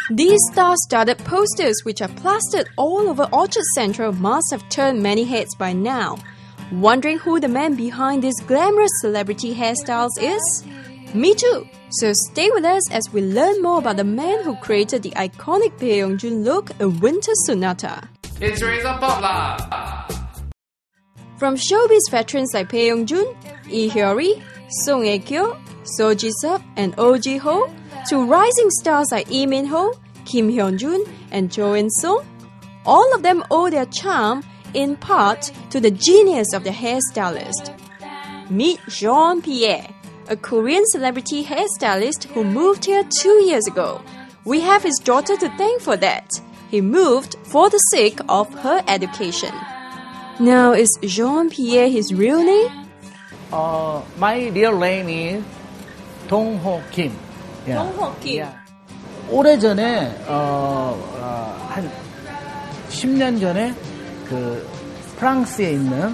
These star-studded posters, which are plastered all over Orchard Central, must have turned many heads by now. Wondering who the man behind these glamorous celebrity hairstyles is? Me too! So stay with us as we learn more about the man who created the iconic Bae Young-jun look in Winter Sonata. It's Razor Pop lah! From showbiz veterans like Bae Young-jun, Lee Hyori, Song Hye-kyo, So Ji-sub, and Oh Ji-ho, to rising stars like Lee Min-ho, Kim Hyun-jun, and Jo In-sung, all of them owe their charm in part to the genius of the hairstylist. Meet Jean-Pierre, a Korean celebrity hairstylist who moved here 2 years ago. We have his daughter to thank for that. He moved for the sake of her education. Now, is Jean-Pierre his real name? My real name is Dong-ho Kim. Dong-ho Kim. Yeah. 오래전에 한 10년 전에 그 프랑스에 있는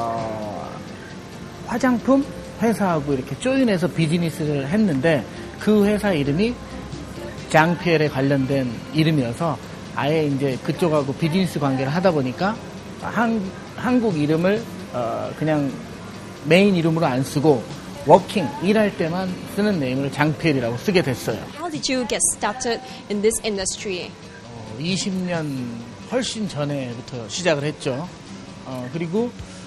화장품 회사하고 이렇게 조인해서 비즈니스를 했는데 그 회사 이름이 장피엘에 관련된 이름이어서 아예 이제 그쪽하고 비즈니스 관계를 하다 보니까 한국 이름을 그냥 메인 이름으로 안 쓰고 워킹, 일할 때만 쓰는 네임을 장피엘이라고 쓰게 됐어요. How did you get started in this industry? 20년 훨씬 전에부터 시작을 했죠. 그리고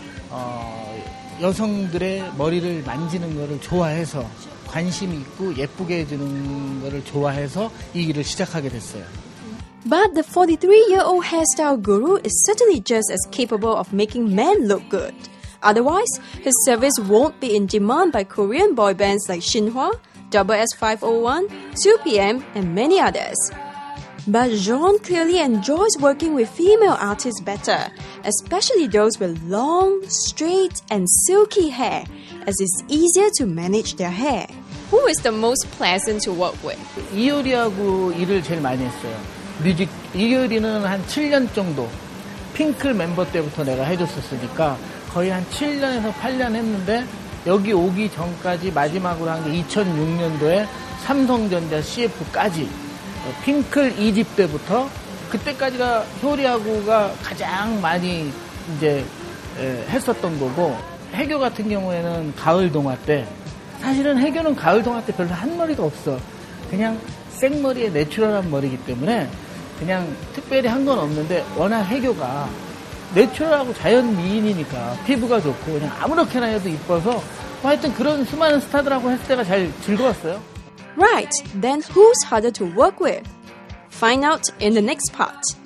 여성들의 머리를 만지는 거를 좋아해서 관심이 있고 예쁘게 해주는 거를 좋아해서 이 일을 시작하게 됐어요. But the 43-year-old hairstyle guru is certainly just as capable of making men look good. Otherwise, his service won't be in demand by Korean boy bands like Shinhwa, SS501, 2PM, and many others. But Jean clearly enjoys working with female artists better, especially those with long, straight, and silky hair, as it's easier to manage their hair. Who is the most pleasant to work with? 이효리하고 일을 제일 많이 했어요. 뮤직, 이효리는 한 7년 정도, 핑클 멤버 때부터 내가 해줬었으니까 거의 한 7년에서 8년 했는데 여기 오기 전까지 마지막으로 한 게 2006년도에 삼성전자 CF까지 핑클 2집 때부터 그때까지가 효리하고가 가장 많이 이제 했었던 거고 해교 같은 경우에는 가을 동화 때 사실은 해교는 가을 동화 때 별로 한 머리가 없어. 그냥 생머리에 내추럴한 머리이기 때문에 그냥 특별히 한 건 없는데 워낙 해교가 내추럴하고 자연 미인이니까 피부가 좋고 그냥 아무렇게나 해도 이뻐서 하여튼 그런 수많은 스타들하고 했을 때가 제일 즐거웠어요. Right, then who's harder to work with? Find out in the next part.